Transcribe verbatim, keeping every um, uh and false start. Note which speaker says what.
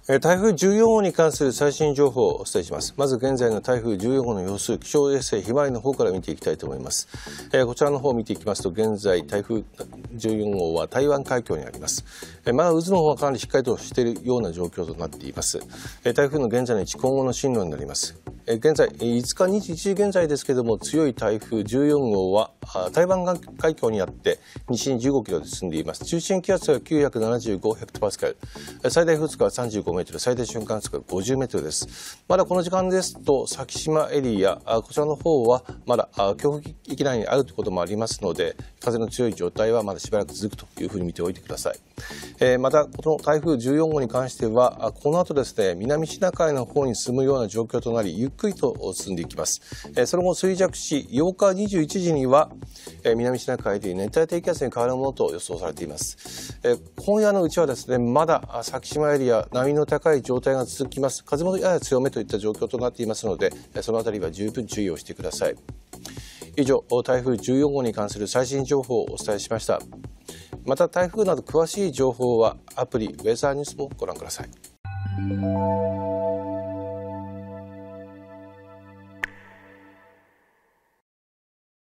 Speaker 1: 台風じゅうよん号に関する最新情報をお伝えします。まず現在の台風じゅうよん号の様子、気象衛星ひまわりの方から見ていきたいと思います。えー、こちらの方を見ていきますと、現在台風じゅうよん号は台湾海峡にあります。えー、まだ渦の方はかなりしっかりとしているような状況となっています。えー、台風の現在の位置、今後の進路になります。えー、現在いつかにじいちじ現在ですけれども、強い台風じゅうよん号は台湾海峡にあって西にじゅうごキロで進んでいます。中心気圧はきゅうひゃくななじゅうごヘクトパスカル、最大風速はさんじゅうごメートル、最大瞬間風速はごじゅうメートルです。まだこの時間ですと先島エリア、こちらの方はまだ強風域内にあるということもありますので、風の強い状態はまだしばらく続くというふうに見ておいてください。えー、またこの台風じゅうよん号に関してはこの後ですね、南シナ海の方に進むような状況となり、ゆっくりと進んでいきます。えー、その後衰弱し、ようかにじゅういちじにはえー、南シナ海で熱帯低気圧に変わるものと予想されています。えー、今夜のうちはですね、まだ先島エリア、波の高い状態が続きます。風もやや強めといった状況となっていますので、そのあたりは十分注意をしてください。以上、台風じゅうよん号に関する最新情報をお伝えしました。また台風など詳しい情報はアプリウェザーニュースもご覧ください。